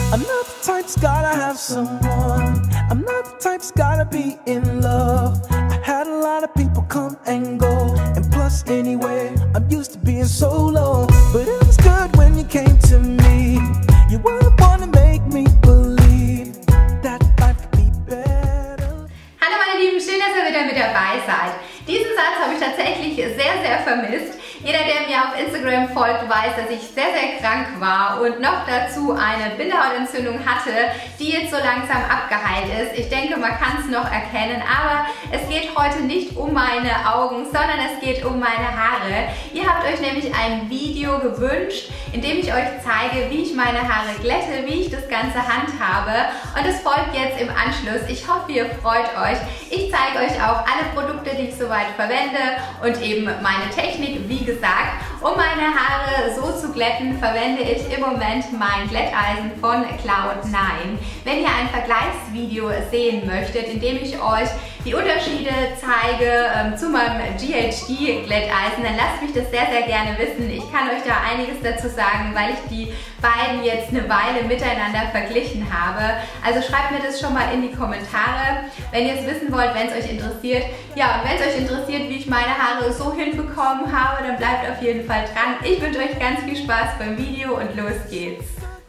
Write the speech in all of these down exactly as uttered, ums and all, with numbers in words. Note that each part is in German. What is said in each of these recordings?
I'm not the type that's gotta have someone. I'm not the type that's gotta be in love. I had a lot of people come and go, and plus anyway, I'm used to being solo. But it was good when you came to me. You were the one to make me believe that life could be better. Hallo meine Lieben, schön, dass ihr wieder mit dabei seid. Diesen Satz habe ich tatsächlich sehr, sehr vermisst. Jeder, der mir auf Instagram folgt, weiß, dass ich sehr, sehr krank war und noch dazu eine Bindehautentzündung hatte, die jetzt so langsam abgeheilt ist. Ich denke, man kann es noch erkennen, aber es geht heute nicht um meine Augen, sondern es geht um meine Haare. Ihr habt euch nämlich ein Video gewünscht, in dem ich euch zeige, wie ich meine Haare glätte, wie ich das Ganze handhabe, und es folgt jetzt im Anschluss. Ich hoffe, ihr freut euch. Ich zeige euch auch alle Produkte, die ich soweit verwende und eben meine Technik. Wie gesagt, um meine Haare so zu glätten, verwende ich im Moment mein Glätteisen von Cloud nine. Wenn ihr ein Vergleichsvideo sehen möchtet, in dem ich euch die Unterschiede zeige ähm, zu meinem G H D Glätteisen, dann lasst mich das sehr, sehr gerne wissen. Ich kann euch da einiges dazu sagen, weil ich die beiden jetzt eine Weile miteinander verglichen habe. Also schreibt mir das schon mal in die Kommentare, wenn ihr es wissen wollt, wenn es euch interessiert. Ja, und wenn es euch interessiert, wie ich meine Haare so hinbekommen habe, dann bleibt auf jeden Fall dran. Ich wünsche euch ganz viel Spaß beim Video und los geht's.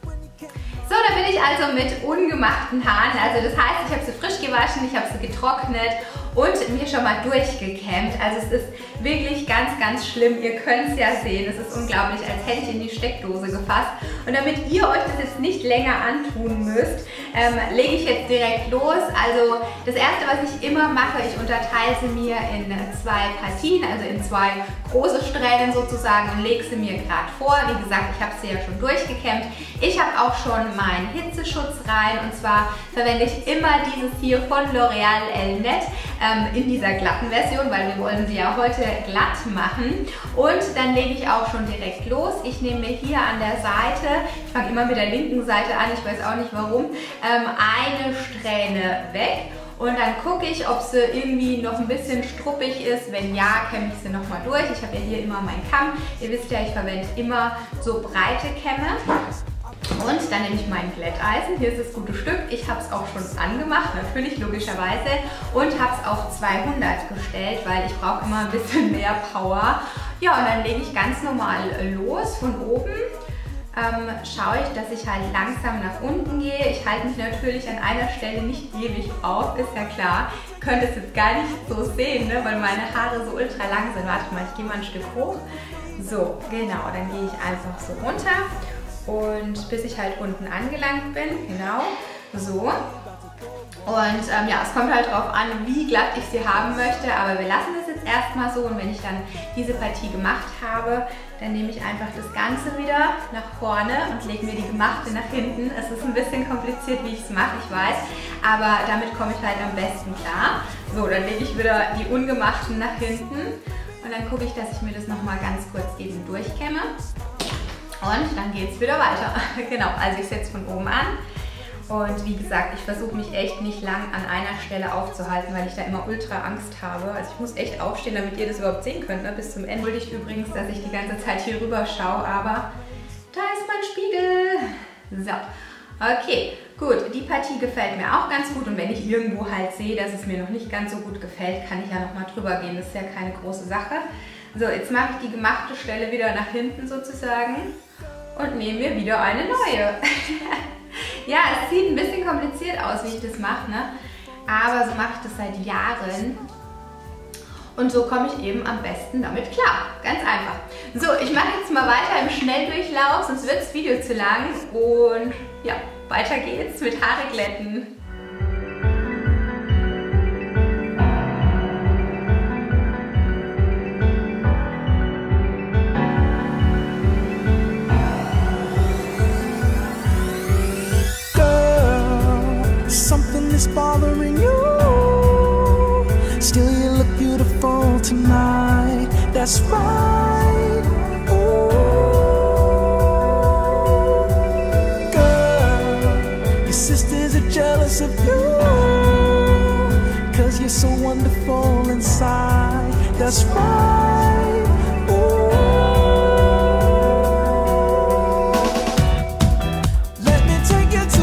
So, da bin ich also mit ungemachten Haaren. Also das heißt, ich habe sie frisch gewaschen, ich habe sie getrocknet und mir schon mal durchgekämmt. Also es ist wirklich ganz, ganz schlimm. Ihr könnt es ja sehen. Es ist unglaublich, als hätte ich in die Steckdose gefasst. Und damit ihr euch das jetzt nicht länger antun müsst, ähm, lege ich jetzt direkt los. Also das Erste, was ich immer mache, ich unterteile sie mir in zwei Partien, also in zwei große Strähnen sozusagen, und lege sie mir gerade vor. Wie gesagt, ich habe sie ja schon durchgekämmt. Ich habe auch schon meinen Hitzeschutz rein, und zwar verwende ich immer dieses hier von L'Oreal Elnet ähm, in dieser glatten Version, weil wir wollen sie ja heute glatt machen. Und dann lege ich auch schon direkt los. Ich nehme mir hier an der Seite, ich fange immer mit der linken Seite an, ich weiß auch nicht warum, ähm, eine Strähne weg. Und dann gucke ich, ob sie irgendwie noch ein bisschen struppig ist. Wenn ja, kämme ich sie nochmal durch. Ich habe ja hier immer meinen Kamm. Ihr wisst ja, ich verwende immer so breite Kämme. Und dann nehme ich mein Glätteisen. Hier ist das gute Stück. Ich habe es auch schon angemacht, natürlich logischerweise. Und habe es auf zweihundert gestellt, weil ich brauche immer ein bisschen mehr Power. Ja, und dann lege ich ganz normal los von oben. Ähm, schaue ich, dass ich halt langsam nach unten gehe. Ich halte mich natürlich an einer Stelle nicht ewig auf, ist ja klar. Ihr könnt es jetzt gar nicht so sehen, ne, weil meine Haare so ultra lang sind. Warte mal, ich gehe mal ein Stück hoch. So, genau, dann gehe ich einfach so runter. Und bis ich halt unten angelangt bin, genau, so. Und ähm, ja, es kommt halt darauf an, wie glatt ich sie haben möchte, aber wir lassen das jetzt erstmal so, und wenn ich dann diese Partie gemacht habe, dann nehme ich einfach das Ganze wieder nach vorne und lege mir die gemachte nach hinten. Es ist ein bisschen kompliziert, wie ich es mache, ich weiß, aber damit komme ich halt am besten klar. So, dann lege ich wieder die ungemachten nach hinten und dann gucke ich, dass ich mir das nochmal ganz kurz eben durchkämme. Und dann geht es wieder weiter. Genau, also ich setze von oben an. Und wie gesagt, ich versuche mich echt nicht lang an einer Stelle aufzuhalten, weil ich da immer ultra Angst habe. Also ich muss echt aufstehen, damit ihr das überhaupt sehen könnt, ne? Bis zum Ende. Entschuldigt übrigens, dass ich die ganze Zeit hier rüber schaue, aber da ist mein Spiegel. So, okay, gut. Die Partie gefällt mir auch ganz gut. Und wenn ich irgendwo halt sehe, dass es mir noch nicht ganz so gut gefällt, kann ich ja nochmal drüber gehen. Das ist ja keine große Sache. So, jetzt mache ich die gemachte Stelle wieder nach hinten sozusagen und nehme mir wieder eine neue. Ja, es sieht ein bisschen kompliziert aus, wie ich das mache, ne? Aber so mache ich das seit Jahren. Und so komme ich eben am besten damit klar. Ganz einfach. So, ich mache jetzt mal weiter im Schnelldurchlauf, sonst wird das Video zu lang. Und ja, weiter geht's mit Haare glätten. Something is bothering you. Still you look beautiful tonight. That's right. Ooh. Girl, your sisters are jealous of you, 'cause you're so wonderful inside. That's right. Ooh. Let me take you to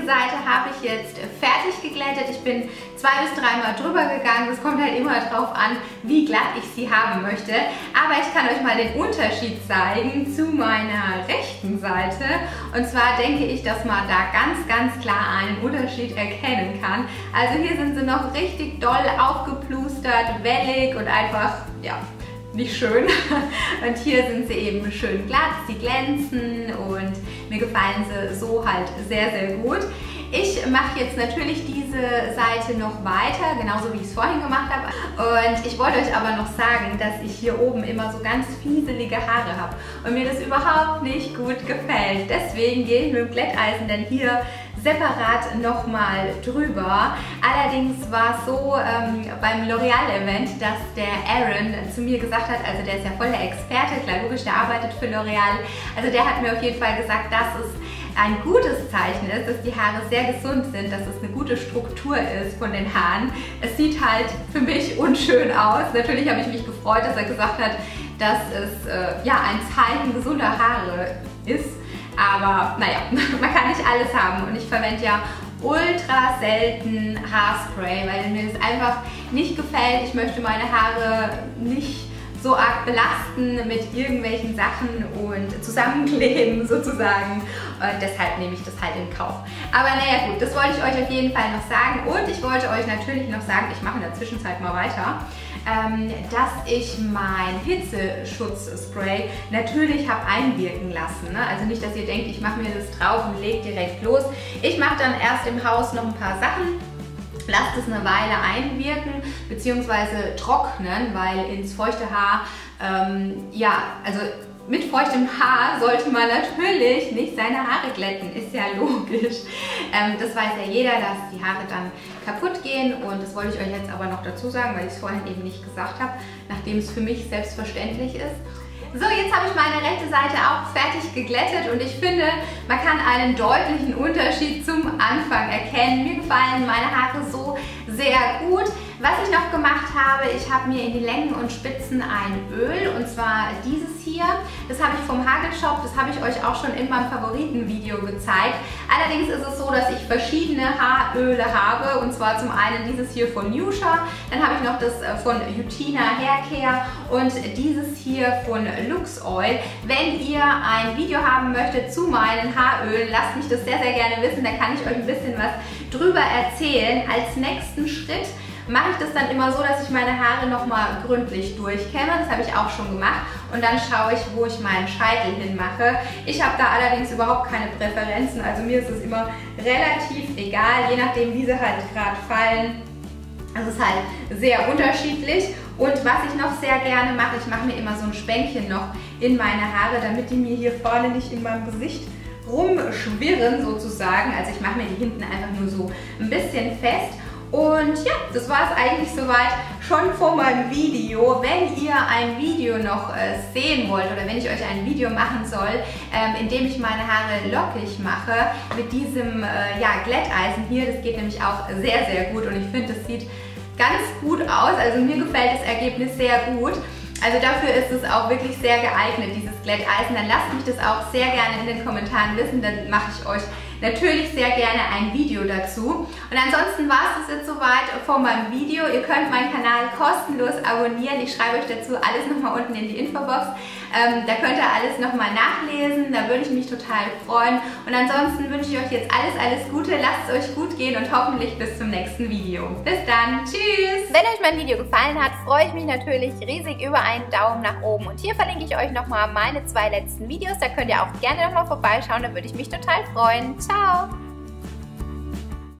Seite habe ich jetzt fertig geglättet. Ich bin zwei bis dreimal drüber gegangen. Es kommt halt immer darauf an, wie glatt ich sie haben möchte. Aber ich kann euch mal den Unterschied zeigen zu meiner rechten Seite. Und zwar denke ich, dass man da ganz, ganz klar einen Unterschied erkennen kann. Also hier sind sie noch richtig doll aufgeplustert, wellig und einfach, ja, nicht schön. Und hier sind sie eben schön glatt, sie glänzen und mir gefallen sie so halt sehr, sehr gut. Ich mache jetzt natürlich diese Seite noch weiter, genauso wie ich es vorhin gemacht habe. Und ich wollte euch aber noch sagen, dass ich hier oben immer so ganz fieselige Haare habe und mir das überhaupt nicht gut gefällt. Deswegen gehe ich mit dem Glätteisen dann hier separat nochmal drüber. Allerdings war es so ähm, beim L'Oreal-Event, dass der Aaron zu mir gesagt hat, also der ist ja voll der Experte, klar logisch, der arbeitet für L'Oreal, also der hat mir auf jeden Fall gesagt, dass es ein gutes Zeichen ist, dass die Haare sehr gesund sind, dass es eine gute Struktur ist von den Haaren. Es sieht halt für mich unschön aus. Natürlich habe ich mich gefreut, dass er gesagt hat, dass es äh, ja, ein Zeichen gesunder Haare ist. Aber naja, man kann nicht alles haben und ich verwende ja ultra selten Haarspray, weil mir das einfach nicht gefällt. Ich möchte meine Haare nicht so arg belasten mit irgendwelchen Sachen und zusammenkleben sozusagen. Und deshalb nehme ich das halt in Kauf. Aber naja gut, das wollte ich euch auf jeden Fall noch sagen. Und ich wollte euch natürlich noch sagen, ich mache in der Zwischenzeit mal weiter, ähm, dass ich mein Hitzeschutzspray natürlich habe einwirken lassen. Ne? Also nicht, dass ihr denkt, ich mache mir das drauf und lege direkt los. Ich mache dann erst im Haus noch ein paar Sachen. Lasst es eine Weile einwirken bzw. trocknen, weil ins feuchte Haar, ähm, ja, also mit feuchtem Haar sollte man natürlich nicht seine Haare glätten, ist ja logisch. Ähm, das weiß ja jeder, dass die Haare dann kaputt gehen und das wollte ich euch jetzt aber noch dazu sagen, weil ich es vorhin eben nicht gesagt habe, nachdem es für mich selbstverständlich ist. So, jetzt habe ich meine rechte Seite auch fertig geglättet und ich finde, man kann einen deutlichen Unterschied zum Anfang erkennen. Mir gefallen meine Haare so sehr gut. Was ich noch gemacht habe, ich habe mir in die Längen und Spitzen ein Öl, und zwar dieses hier. Das habe ich vom Hagelshop, das habe ich euch auch schon in meinem Favoritenvideo gezeigt. Allerdings ist es so, dass ich verschiedene Haaröle habe, und zwar zum einen dieses hier von Nusha, dann habe ich noch das von Eutina Haircare und dieses hier von Luxoil. Wenn ihr ein Video haben möchtet zu meinen Haarölen, lasst mich das sehr, sehr gerne wissen, da kann ich euch ein bisschen was drüber erzählen. Als nächsten Schritt mache ich das dann immer so, dass ich meine Haare nochmal gründlich durchkämme. Das habe ich auch schon gemacht. Und dann schaue ich, wo ich meinen Scheitel hinmache. Ich habe da allerdings überhaupt keine Präferenzen. Also mir ist es immer relativ egal, je nachdem, wie sie halt gerade fallen. Also es ist halt sehr unterschiedlich. Und was ich noch sehr gerne mache, ich mache mir immer so ein Spänkchen noch in meine Haare, damit die mir hier vorne nicht in meinem Gesicht rumschwirren sozusagen. Also ich mache mir die hinten einfach nur so ein bisschen fest. Und ja, das war es eigentlich soweit schon vor meinem Video. Wenn ihr ein Video noch äh, sehen wollt oder wenn ich euch ein Video machen soll, ähm, in dem ich meine Haare lockig mache mit diesem äh, ja, Glätteisen hier, das geht nämlich auch sehr, sehr gut und ich finde, das sieht ganz gut aus. Also mir gefällt das Ergebnis sehr gut. Also dafür ist es auch wirklich sehr geeignet, dieses Glätteisen. Dann lasst mich das auch sehr gerne in den Kommentaren wissen, dann mache ich euch natürlich sehr gerne ein Video dazu. Und ansonsten war es das jetzt soweit vor meinem Video. Ihr könnt meinen Kanal kostenlos abonnieren. Ich schreibe euch dazu alles nochmal unten in die Infobox. Ähm, da könnt ihr alles nochmal nachlesen. Da würde ich mich total freuen. Und ansonsten wünsche ich euch jetzt alles, alles Gute. Lasst es euch gut gehen und hoffentlich bis zum nächsten Video. Bis dann. Tschüss. Wenn euch mein Video gefallen hat, freue ich mich natürlich riesig über einen Daumen nach oben. Und hier verlinke ich euch nochmal meine zwei letzten Videos. Da könnt ihr auch gerne nochmal vorbeischauen. Da würde ich mich total freuen. Ciao!